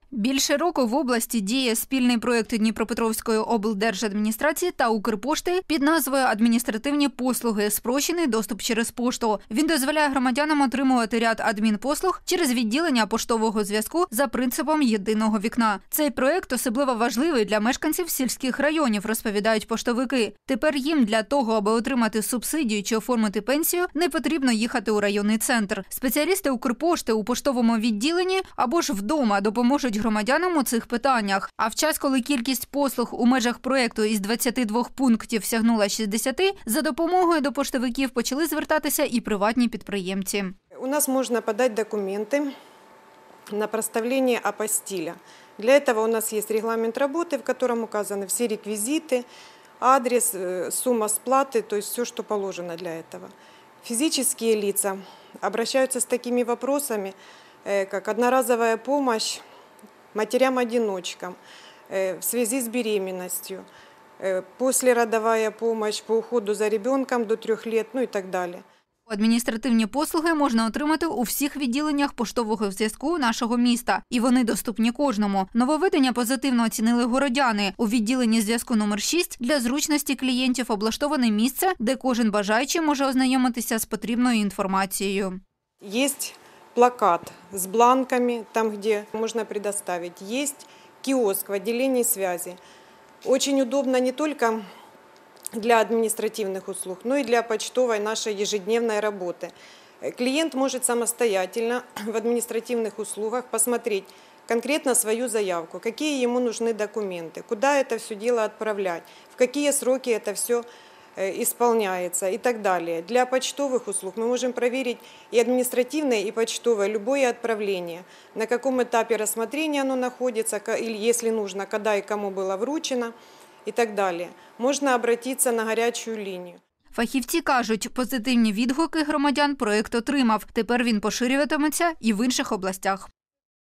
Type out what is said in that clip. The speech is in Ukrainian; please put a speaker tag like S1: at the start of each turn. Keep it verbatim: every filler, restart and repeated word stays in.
S1: Більше року в області діє спільний проєкт Дніпропетровської облдержадміністрації та Укрпошти під назвою «Адміністративні послуги. Спрощений доступ через пошту». Він дозволяє громадянам отримувати ряд адмінпослуг через відділення поштового зв'язку за принципом єдиного вікна. Цей проєкт особливо важливий для мешканців сільських районів, розповідають поштовики. Тепер їм для того, аби отримати субсидію чи оформити пенсію, не потрібно їхати у районний центр. Спеціалісти Укрпошти у поштовому відділенні або ж вдома допоможуть громадянам у цих питаннях. А в час, коли кількість послуг у межах проєкту із двадцяти двох пунктів сягнула шістдесяти, за допомогою до поштовиків почали звертатися і приватні підприємці.
S2: У нас можна подати документи на проставление апостиля. Для этого у нас есть регламент работы, в котором указаны все реквизиты, адрес, сумма сплаты, то есть все, что положено для этого. Физические лица обращаются с такими вопросами, как одноразовая помощь матерям-одиночкам в связи с беременностью, послеродовая помощь по уходу за ребенком до трьох лет, ну и так далее.
S1: Адміністративні послуги можна отримати у всіх відділеннях поштового зв'язку нашого міста. І вони доступні кожному. Нововведення позитивно оцінили городяни. У відділенні зв'язку номер шість для зручності клієнтів облаштоване місце, де кожен бажаючий може ознайомитися з потрібною інформацією.
S2: Є плакат с бланками, там, где можно предоставить. Есть киоск в отделении связи. Очень удобно не только для административных услуг, но и для почтовой нашей ежедневной работы. Клиент может самостоятельно в административных услугах посмотреть конкретно свою заявку, какие ему нужны документы, куда это все дело отправлять, в какие сроки это все исполняется и так далее. Для почтовых услуг мы можем проверить и административное, и почтовое, любое отправление, на каком этапе рассмотрения оно находится, или, если нужно, когда и кому было вручено и так далее. Можна обратитися на гарячу лінію.
S1: Фахівці кажуть, позитивні відгуки громадян проєкт отримав. Тепер він поширюватиметься і в інших областях.